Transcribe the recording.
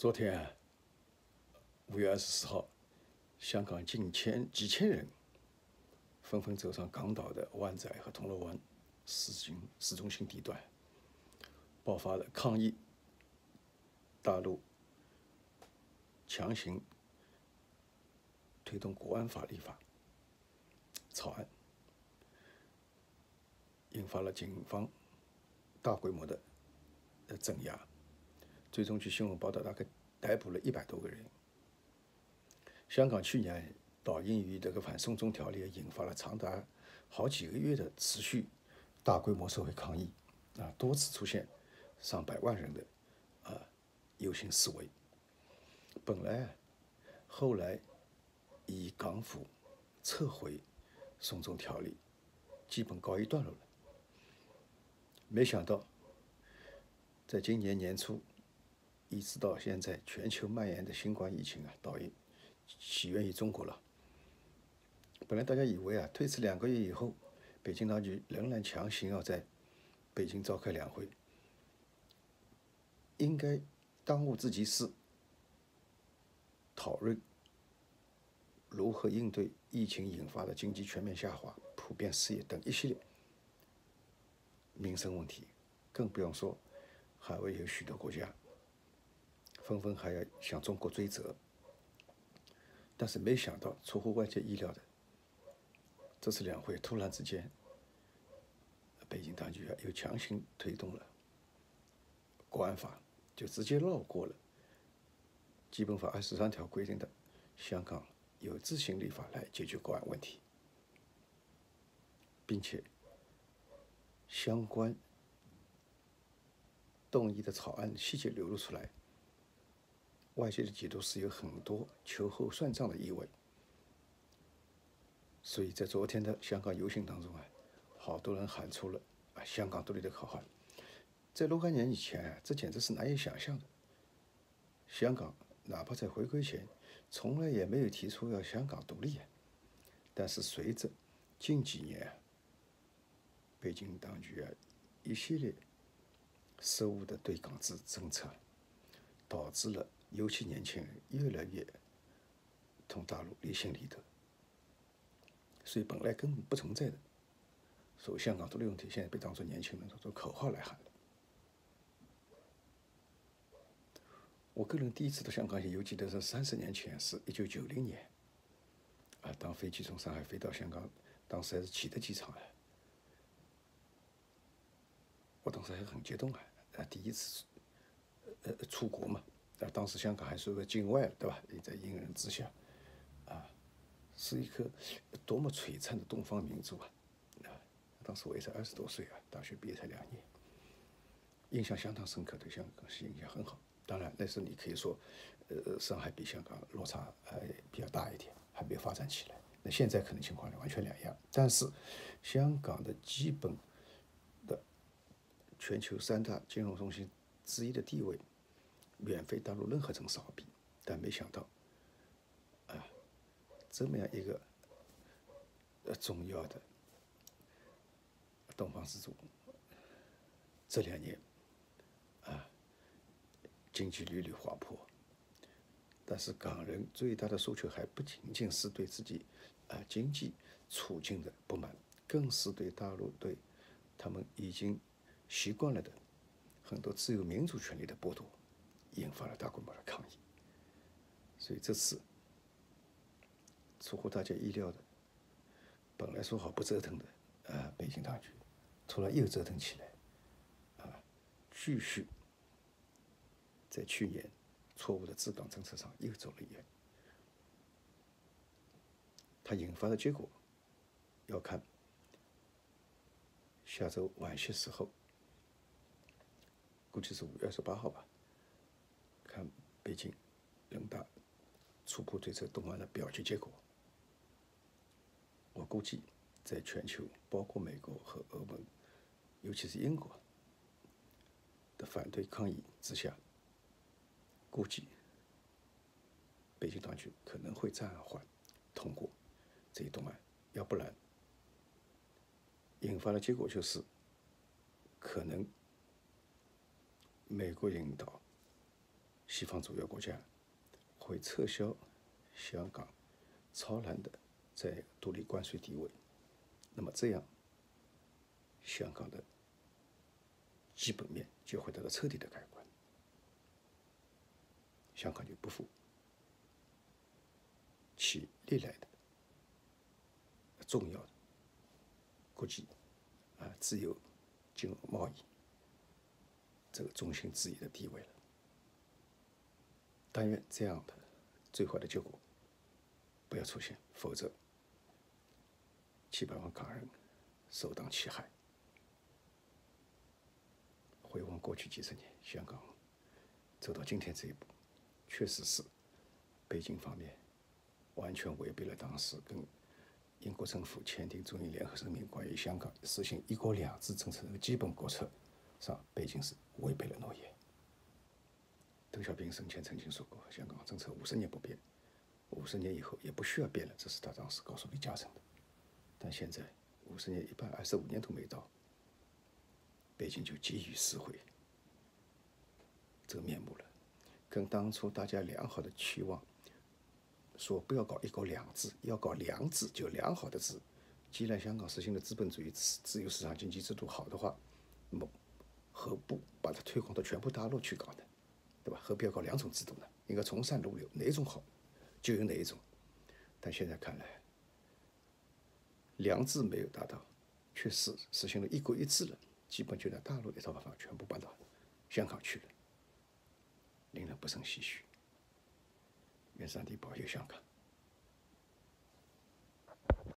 昨天啊5月24号，香港几千人纷纷走上港岛的湾仔和铜锣湾市中心地段，爆发了抗议大陆强行推动国安法立法草案，引发了警方大规模的镇压。最终据新闻报道，大概逮捕了100多个人。香港去年倒因于这个反送中条例，引发了长达好几个月的持续大规模社会抗议，多次出现上百万人的游行示威。后来以港府撤回送中条例，基本告一段落了。没想到，在今年年初一直到现在，全球蔓延的新冠疫情倒也起源于中国了。本来大家以为推迟2个月以后，北京当局仍然强行要在北京召开两会，应该当务之急是讨论如何应对疫情引发的经济全面下滑、普遍失业等一系列民生问题，更不用说海外有许多国家纷纷还要向中国追责。但是没想到，出乎外界意料的，这次两会突然之间，北京当局又强行推动了国安法，就直接绕过了基本法23条规定的香港有自行立法来解决国安问题，并且相关动议的草案细节流露出来，外界的解读是有很多秋后算账的意味。所以在昨天的香港游行当中好多人喊出了香港独立的口号。在若干年以前这简直是难以想象的。香港哪怕在回归前从来也没有提出要香港独立但是随着近几年北京当局一系列失误的对港政策，导致了尤其年轻人越来越同大陆离心离德，所以本来根本不存在的所谓香港独立问题，现在被当作年轻人当作口号来喊了。我个人第一次到香港游记得是30年前，是1990年当飞机从上海飞到香港，当时还是启德机场我当时还很激动第一次出国嘛，当时香港还是个境外了，对吧？也在英人之下是一颗多么璀璨的东方明珠当时我也才20多岁大学毕业才2年，印象相当深刻，对香港是印象很好。当然那时候你可以说上海比香港落差比较大一点，还没有发展起来。那现在可能情况完全两样，但是香港的基本的全球3大金融中心之一的地位远非大陆任何城市好比。但没想到这么样一个重要的东方之珠，这2年经济屡屡滑坡。但是港人最大的诉求还不仅仅是对自己经济处境的不满，更是对大陆对他们已经习惯了的很多自由民主权利的剥夺，引发了大规模的抗议。所以这次出乎大家意料的，本来说好不折腾的北京当局突然又折腾起来继续在去年错误的治港政策上又走了一远。它引发的结果要看下周晚些时候，估计是5月28号吧，看北京人大初步对这动案的表决结果。我估计在全球包括美国和欧盟，尤其是英国的反对抗议之下，估计北京当局可能会暂缓通过这一动案，要不然引发的结果就是可能美国领导西方主要国家会撤销香港超然的在独立关税地位，那么这样香港的基本面就会得到彻底的改观，香港就不复其历来的重要的国际自由金融贸易这个中心之一的地位了。但愿这样的最坏的结果不要出现，否则700万港人首当其害。回望过去几十年，香港走到今天这一步，确实是北京方面完全违背了当时跟英国政府签订中英联合声明关于香港实行一国两制政策的基本国策上，北京是违背了诺言。邓小平生前曾经说过，香港政策50年不变，50年以后也不需要变了，这是他当时告诉李嘉诚的。但现在50年一半，25年都没到，北京就急于撕毁这个面目了，跟当初大家良好的期望说不要搞一国两制，要搞良治，就良好的治。既然香港实行的资本主义自由市场经济制度好的话，那么何不把它推广到全部大陆去搞呢？对吧？何必要搞2种制度呢？应该从善如流，哪一种好就有哪一种。但现在看来，良治没有达到，却是实行了一国一制了，基本就拿大陆的一套办法全部搬到香港去了，令人不胜唏嘘。愿上帝保佑香港。